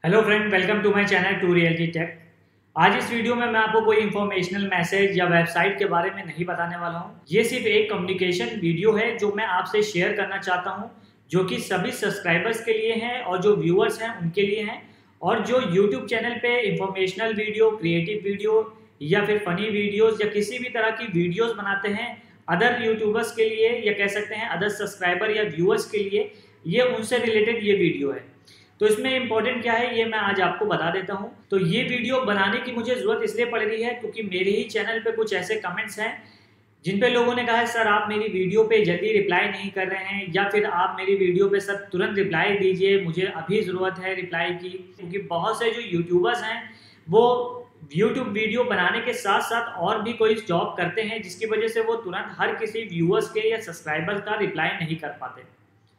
Hello friend, welcome to my channel to reality tech. आज इस video में मैं आपको कोई इंफॉर्मेशनल मैसेज या वेबसाइट के बारे में नहीं बताने वाला हूं। ये सिर्फ एक कम्युनिकेशन वीडियो है जो मैं आपसे शेयर करना चाहता हूं, जो कि सभी सब्सक्राइबर्स के लिए हैं और जो व्यूअर्स हैं उनके लिए हैं, और जो यूट्यूब चैनल पे इंफॉर्मेशनल वीडियो, क्रिएटिव वीडियो या फिर फनी वीडियोज़ या किसी भी तरह की वीडियोज़ बनाते हैं अदर यूट्यूबर्स के लिए, या कह सकते हैं अदर सब्सक्राइबर या व्यूअर्स के लिए, ये उनसे रिलेटेड ये वीडियो है। तो इसमें इंपॉर्टेंट क्या है ये मैं आज आपको बता देता हूं। तो ये वीडियो बनाने की मुझे ज़रूरत इसलिए पड़ रही है क्योंकि मेरे ही चैनल पे कुछ ऐसे कमेंट्स हैं जिन पे लोगों ने कहा है सर आप मेरी वीडियो पे जल्दी रिप्लाई नहीं कर रहे हैं, या फिर आप मेरी वीडियो पे सर तुरंत रिप्लाई दीजिए, मुझे अभी ज़रूरत है रिप्लाई की। क्योंकि बहुत से जो यूट्यूबर्स हैं वो यूट्यूब वीडियो बनाने के साथ साथ और भी कोई जॉब करते हैं, जिसकी वजह से वो तुरंत हर किसी व्यूअर्स के या सब्सक्राइबर्स का रिप्लाई नहीं कर पाते।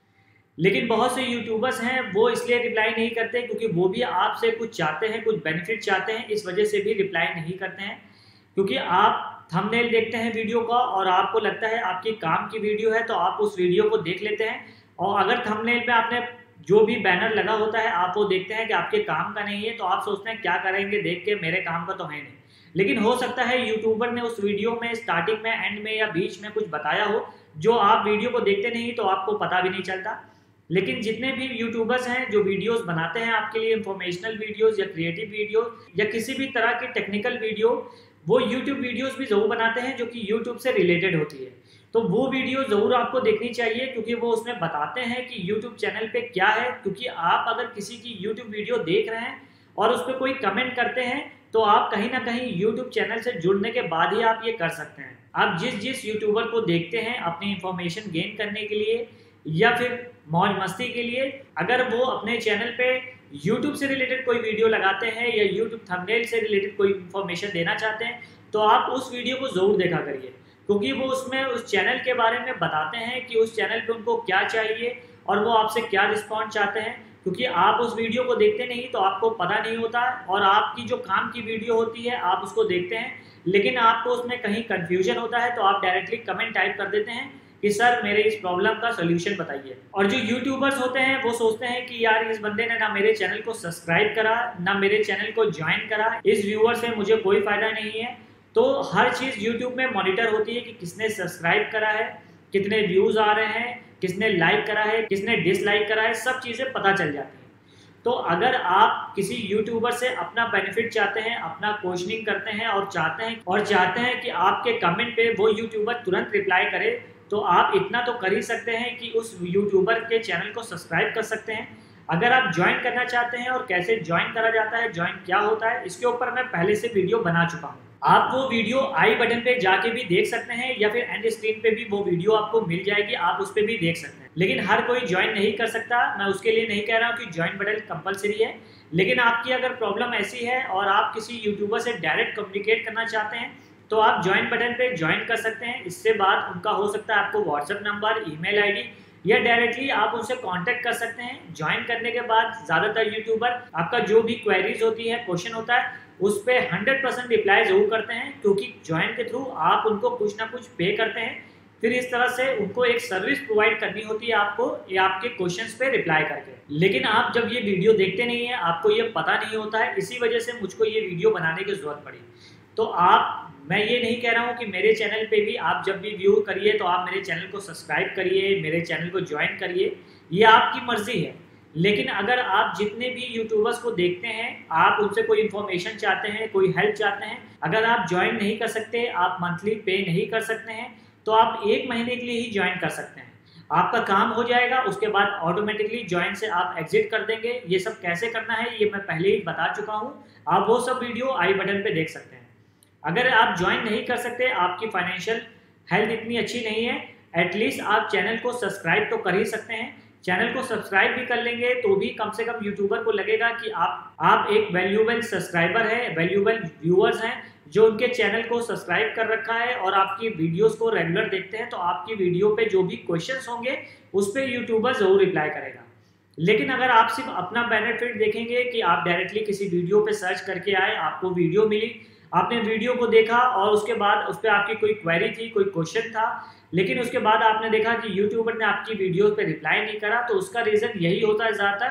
लेकिन बहुत से यूट्यूबर्स हैं वो इसलिए रिप्लाई नहीं करते क्योंकि वो भी आपसे कुछ चाहते हैं, कुछ बेनिफिट चाहते हैं, इस वजह से भी रिप्लाई नहीं करते हैं। क्योंकि आप थंबनेल देखते हैं वीडियो का और आपको लगता है आपकी काम की वीडियो है तो आप उस वीडियो को देख लेते हैं, और अगर थंबनेल पे आपने जो भी बैनर लगा होता है आप वो देखते हैं कि आपके काम का नहीं है, तो आप सोचते हैं क्या करेंगे देख के, मेरे काम का तो है नहीं। लेकिन हो सकता है यूट्यूबर ने उस वीडियो में स्टार्टिंग में, एंड में या बीच में कुछ बताया हो जो आप वीडियो को देखते नहीं तो आपको पता भी नहीं चलता। लेकिन जितने भी यूट्यूबर्स हैं जो वीडियोस बनाते हैं आपके लिए, इंफॉर्मेशनल वीडियोस या क्रिएटिव वीडियोस या किसी भी तरह की टेक्निकल वीडियो, वो यूट्यूब वीडियोस भी ज़रूर बनाते हैं जो कि यूट्यूब से रिलेटेड होती है। तो वो वीडियो ज़रूर आपको देखनी चाहिए क्योंकि वो उसमें बताते हैं कि यूट्यूब चैनल पे क्या है। क्योंकि आप अगर किसी की यूट्यूब वीडियो देख रहे हैं और उस पर कोई कमेंट करते हैं तो आप कहीं ना कहीं यूट्यूब चैनल से जुड़ने के बाद ही आप ये कर सकते हैं। आप जिस जिस यूट्यूबर को देखते हैं अपनी इंफॉर्मेशन गेन करने के लिए या फिर मौज मस्ती के लिए, अगर वो अपने चैनल पे YouTube से रिलेटेड कोई वीडियो लगाते हैं या YouTube थंबनेल से रिलेटेड कोई इन्फॉर्मेशन देना चाहते हैं तो आप उस वीडियो को ज़रूर देखा करिए। क्योंकि वो उसमें उस चैनल के बारे में बताते हैं कि उस चैनल पे उनको क्या चाहिए और वो आपसे क्या रिस्पॉन्स चाहते हैं। क्योंकि आप उस वीडियो को देखते नहीं तो आपको पता नहीं होता, और आपकी जो काम की वीडियो होती है आप उसको देखते हैं लेकिन आपको उसमें कहीं कन्फ्यूजन होता है तो आप डायरेक्टली कमेंट टाइप कर देते हैं कि सर मेरे इस प्रॉब्लम का सोल्यूशन बताइए। और जो यूट्यूबर्स होते हैं वो सोचते हैं कि यार इस बंदे ने ना मेरे चैनल को सब्सक्राइब करा, ना मेरे चैनल को ज्वाइन करा, इस व्यूअर से मुझे कोई फ़ायदा नहीं है। तो हर चीज़ यूट्यूब में मॉनिटर होती है कि किसने सब्सक्राइब करा है, कितने व्यूज़ आ रहे हैं, किसने लाइक करा है, किसने डिसलाइक करा है, सब चीज़ें पता चल जाती हैं। तो अगर आप किसी यूट्यूबर से अपना बेनिफिट चाहते हैं, अपना क्वेश्चनिंग करते हैं और चाहते हैं कि आपके कमेंट पे वो यूट्यूबर तुरंत रिप्लाई करे, तो आप इतना तो कर ही सकते हैं कि उस यूट्यूबर के चैनल को सब्सक्राइब कर सकते हैं। अगर आप ज्वाइन करना चाहते हैं और कैसे ज्वाइन करा जाता है, ज्वाइन क्या होता है, इसके ऊपर मैं पहले से वीडियो बना चुका हूँ। आप वो वीडियो आई बटन पे जाके भी देख सकते हैं या फिर एंड स्क्रीन पे भी वो वीडियो आपको मिल जाएगी, आप उस पर भी देख सकते हैं। लेकिन हर कोई ज्वाइन नहीं कर सकता, मैं उसके लिए नहीं कह रहा हूँ कि ज्वाइन बटन कंपलसरी है। लेकिन आपकी अगर प्रॉब्लम ऐसी है और आप किसी यूट्यूबर से डायरेक्ट कम्युनिकेट करना चाहते हैं तो आप ज्वाइन बटन पे ज्वाइन कर सकते हैं। इससे बाद उनका हो सकता है आपको व्हाट्सएप नंबर, ईमेल आईडी या डायरेक्टली आप उनसे कांटेक्ट कर सकते हैं। ज्वाइन करने के बाद ज़्यादातर यूट्यूबर आपका जो भी क्वेरीज होती है, क्वेश्चन होता है, उस पर 100% रिप्लाई ज़रूर करते हैं क्योंकि ज्वाइन के थ्रू आप उनको कुछ ना कुछ पे करते हैं। फिर इस तरह से उनको एक सर्विस प्रोवाइड करनी होती है आपको, या आपके क्वेश्चंस पे रिप्लाई करके। लेकिन आप जब ये वीडियो देखते नहीं है, आपको ये पता नहीं होता है, इसी वजह से मुझको ये वीडियो बनाने की ज़रूरत पड़ी। तो मैं ये नहीं कह रहा हूँ कि मेरे चैनल पे भी आप जब भी व्यू करिए तो आप मेरे चैनल को सब्सक्राइब करिए, मेरे चैनल को ज्वाइन करिए, ये आपकी मर्ज़ी है। लेकिन अगर आप जितने भी यूट्यूबर्स को देखते हैं, आप उनसे कोई इन्फॉर्मेशन चाहते हैं, कोई हेल्प चाहते हैं, अगर आप ज्वाइन नहीं कर सकते, आप मंथली पे नहीं कर सकते हैं, तो आप 1 महीने के लिए ही ज्वाइन कर सकते हैं। आपका काम हो जाएगा, उसके बाद ऑटोमेटिकली ज्वाइन से आप एग्जिट कर देंगे। ये सब कैसे करना है ये मैं पहले ही बता चुका हूँ, आप वो सब वीडियो आई बटन पे देख सकते हैं। अगर आप ज्वाइन नहीं कर सकते, आपकी फाइनेंशियल हेल्थ इतनी अच्छी नहीं है, एटलीस्ट आप चैनल को सब्सक्राइब तो कर ही सकते हैं। चैनल को सब्सक्राइब भी कर लेंगे तो भी कम से कम यूट्यूबर को लगेगा कि आप एक वैल्यूएबल सब्सक्राइबर है, वैल्यूएबल व्यूअर्स हैं जो उनके चैनल को सब्सक्राइब कर रखा है और आपकी वीडियोस को रेगुलर देखते हैं। तो आपकी वीडियो पे जो भी क्वेश्चंस होंगे उस पर यूट्यूबर ज़रूर रिप्लाई करेगा। लेकिन अगर आप सिर्फ अपना बेनिफिट देखेंगे कि आप डायरेक्टली किसी वीडियो पे सर्च करके आए, आपको वीडियो मिली, आपने वीडियो को देखा और उसके बाद उस पर आपकी कोई क्वेरी थी, कोई क्वेश्चन था, लेकिन उसके बाद आपने देखा कि यूट्यूबर ने आपकी वीडियो पे रिप्लाई नहीं करा, तो उसका रीज़न यही होता है ज़्यादातर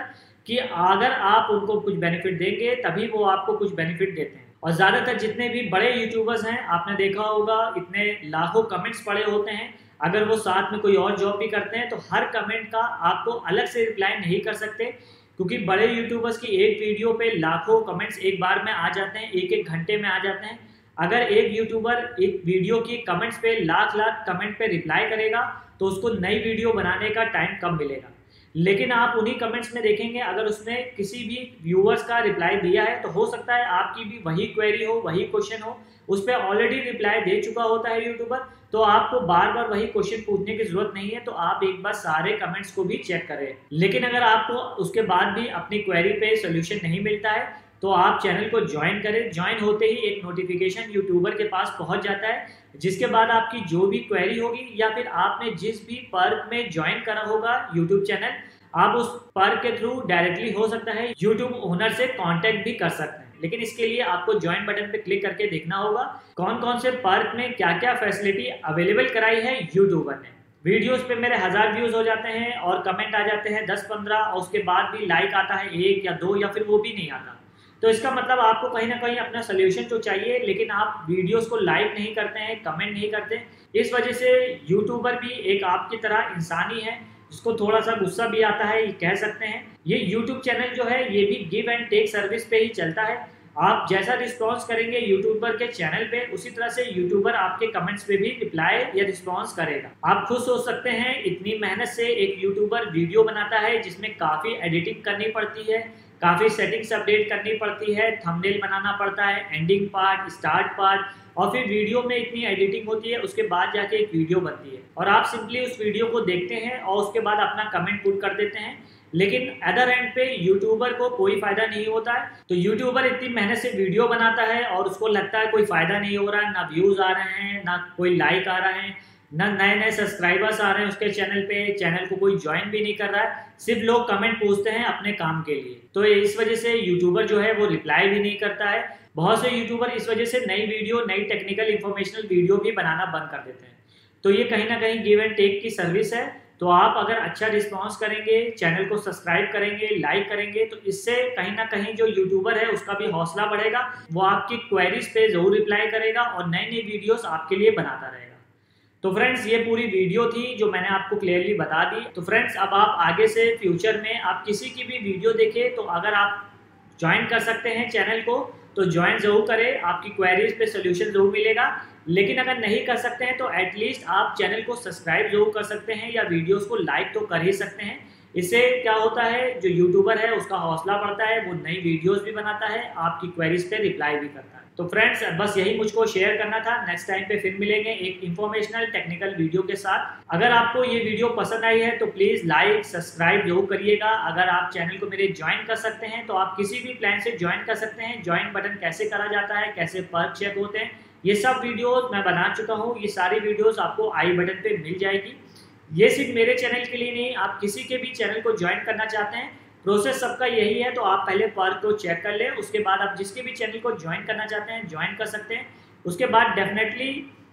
कि अगर आप उनको कुछ बेनिफिट देंगे तभी वो आपको कुछ बेनिफिट देते हैं। और ज़्यादातर जितने भी बड़े यूट्यूबर्स हैं, आपने देखा होगा इतने लाखों कमेंट्स पड़े होते हैं। अगर वो साथ में कोई और जॉब भी करते हैं तो हर कमेंट का आपको अलग से रिप्लाई नहीं कर सकते, क्योंकि बड़े यूट्यूबर्स की एक वीडियो पे लाखों कमेंट्स एक बार में आ जाते हैं, एक एक घंटे में आ जाते हैं। अगर एक यूट्यूबर एक वीडियो की कमेंट्स पे लाख लाख कमेंट पे रिप्लाई करेगा तो उसको नई वीडियो बनाने का टाइम कम मिलेगा। लेकिन आप उन्हीं कमेंट्स में देखेंगे, अगर उसने किसी भी व्यूअर्स का रिप्लाई दिया है तो हो सकता है आपकी भी वही क्वेरी हो, वही क्वेश्चन हो, उस पर ऑलरेडी रिप्लाई दे चुका होता है यूट्यूबर, तो आपको बार बार वही क्वेश्चन पूछने की जरूरत नहीं है। तो आप एक बार सारे कमेंट्स को भी चेक करें। लेकिन अगर आपको उसके बाद भी अपनी क्वेरी पे सोल्यूशन नहीं मिलता है तो आप चैनल को ज्वाइन करें। ज्वाइन होते ही एक नोटिफिकेशन यूट्यूबर के पास पहुंच जाता है, जिसके बाद आपकी जो भी क्वेरी होगी या फिर आपने जिस भी पर्क में ज्वाइन करा होगा यूट्यूब चैनल, आप उस पर्क के थ्रू डायरेक्टली हो सकता है यूट्यूब ओनर से कांटेक्ट भी कर सकते हैं। लेकिन इसके लिए आपको ज्वाइन बटन पे क्लिक करके देखना होगा कौन कौन से पर्क में क्या क्या फैसिलिटी अवेलेबल कराई है यूट्यूबर ने। वीडियोस पे मेरे 1000 व्यूज हो जाते हैं और कमेंट आ जाते हैं 10-15, और उसके बाद भी लाइक आता है 1 या 2 या फिर वो भी नहीं आता। तो इसका मतलब आपको कहीं ना कहीं अपना सोल्यूशन तो चाहिए, लेकिन आप वीडियोस को लाइक नहीं करते हैं, कमेंट नहीं करते। इस वजह से यूट्यूबर भी एक आपकी तरह इंसान ही है, जिसको थोड़ा सा गुस्सा भी आता है, ये कह सकते हैं। ये यूट्यूब चैनल जो है ये भी गिव एंड टेक सर्विस पे ही चलता है। आप जैसा रिस्पॉन्स करेंगे यूट्यूबर के चैनल पे, उसी तरह से यूट्यूबर आपके कमेंट्स पे भी रिप्लाई या रिस्पॉन्स करेगा। आप खुद सोच सकते हैं इतनी मेहनत से एक यूट्यूबर वीडियो बनाता है जिसमें काफ़ी एडिटिंग करनी पड़ती है, काफ़ी सेटिंग्स अपडेट करनी पड़ती है, थंबनेल बनाना पड़ता है, एंडिंग पार्ट, स्टार्ट पार्ट, और फिर वीडियो में इतनी एडिटिंग होती है, उसके बाद जाके एक वीडियो बनती है। और आप सिंपली उस वीडियो को देखते हैं और उसके बाद अपना कमेंट पुट कर देते हैं, लेकिन अदर एंड पे यूट्यूबर को कोई फायदा नहीं होता है। तो यूट्यूबर इतनी मेहनत से वीडियो बनाता है और उसको लगता है कोई फायदा नहीं हो रहा है, ना व्यूज आ रहे हैं, ना कोई लाइक आ रहे हैं, ना नए नए सब्सक्राइबर्स आ रहे हैं उसके चैनल पे, चैनल को कोई ज्वाइन भी नहीं कर रहा है, सिर्फ लोग कमेंट पूछते हैं अपने काम के लिए। तो इस वजह से यूट्यूबर जो है वो रिप्लाई भी नहीं करता है। बहुत से यूट्यूबर इस वजह से नई वीडियो, नई टेक्निकल इंफॉर्मेशनल वीडियो भी बनाना बंद कर देते हैं। तो ये कहीं ना कहीं गिव एंड टेक की सर्विस है। तो आप अगर अच्छा रिस्पॉन्स करेंगे, चैनल को सब्सक्राइब करेंगे, लाइक करेंगे, तो इससे कहीं ना कहीं जो यूट्यूबर है उसका भी हौसला बढ़ेगा, वो आपकी क्वेरीज पे जरूर रिप्लाई करेगा और नई नई वीडियोस आपके लिए बनाता रहेगा। तो फ्रेंड्स ये पूरी वीडियो थी जो मैंने आपको क्लियरली बता दी। तो फ्रेंड्स अब आप आगे से फ्यूचर में आप किसी की भी वीडियो देखें तो अगर आप ज्वाइन कर सकते हैं चैनल को तो ज्वाइन जरूर करें, आपकी क्वेरीज पे सोल्यूशन जरूर मिलेगा। लेकिन अगर नहीं कर सकते हैं तो एटलीस्ट आप चैनल को सब्सक्राइब जरूर कर सकते हैं या वीडियोस को लाइक तो कर ही सकते हैं। इससे क्या होता है, जो यूट्यूबर है उसका हौसला बढ़ता है, वो नई वीडियोस भी बनाता है, आपकी क्वेरीज पे रिप्लाई भी करता है। तो फ्रेंड्स बस यही मुझको शेयर करना था। नेक्स्ट टाइम पे फिर मिलेंगे एक इंफॉर्मेशनल टेक्निकल वीडियो के साथ। अगर आपको ये वीडियो पसंद आई है तो प्लीज़ लाइक सब्सक्राइब जरूर करिएगा। अगर आप चैनल को मेरे ज्वाइन कर सकते हैं तो आप किसी भी प्लान से ज्वाइन कर सकते हैं। ज्वाइन बटन कैसे करा जाता है, कैसे पर्क चेक होते हैं, ये सब वीडियोस मैं बना चुका हूँ। ये सारी वीडियोस आपको आई बटन पे मिल जाएगी। ये सिर्फ मेरे चैनल के लिए नहीं, आप किसी के भी चैनल को ज्वाइन करना चाहते हैं, प्रोसेस सबका यही है। तो आप पहले पर्क को चेक कर लें, उसके बाद आप जिसके भी चैनल को ज्वाइन करना चाहते हैं ज्वाइन कर सकते हैं। उसके बाद डेफिनेटली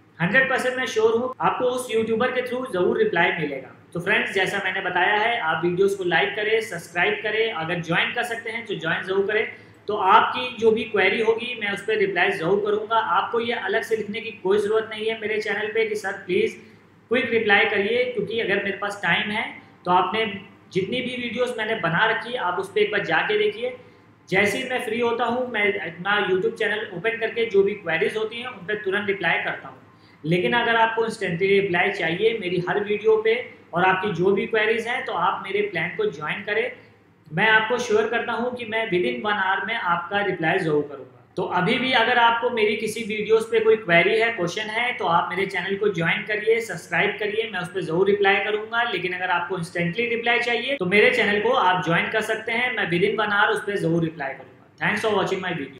100% मैं श्योर हूँ आपको उस यूट्यूबर के थ्रू जरूर रिप्लाई मिलेगा। तो फ्रेंड्स जैसा मैंने बताया है, आप वीडियोस को लाइक करें, सब्सक्राइब करें, अगर ज्वाइन कर सकते हैं तो ज्वाइन जरूर करें। तो आपकी जो भी क्वेरी होगी मैं उस पर रिप्लाई जरूर करूँगा। आपको ये अलग से लिखने की कोई ज़रूरत नहीं है मेरे चैनल पर कि सर प्लीज़ क्विक रिप्लाई करिए, क्योंकि अगर मेरे पास टाइम है तो आपने जितनी भी वीडियोस मैंने बना रखी है आप उस पर एक बार जाके देखिए। जैसे ही मैं फ्री होता हूँ मैं अपना यूट्यूब चैनल ओपन करके जो भी क्वेरीज होती हैं उन पर तुरंत रिप्लाई करता हूँ। लेकिन अगर आपको इंस्टेंटली रिप्लाई चाहिए मेरी हर वीडियो पे और आपकी जो भी क्वेरीज हैं, तो आप मेरे प्लान को ज्वाइन करें। मैं आपको श्योर करता हूँ कि मैं विदिन 1 आवर में आपका रिप्लाई जरूर करूँगा। तो अभी भी अगर आपको मेरी किसी वीडियोस पे कोई क्वेरी है, क्वेश्चन है, तो आप मेरे चैनल को ज्वाइन करिए, सब्सक्राइब करिए, मैं उस पर जरूर रिप्लाई करूंगा। लेकिन अगर आपको इंस्टेंटली रिप्लाई चाहिए तो मेरे चैनल को आप ज्वाइन कर सकते हैं, मैं विदिन 1 आवर उस पर जरूर रिप्लाई करूंगा। Thanks for watching my video.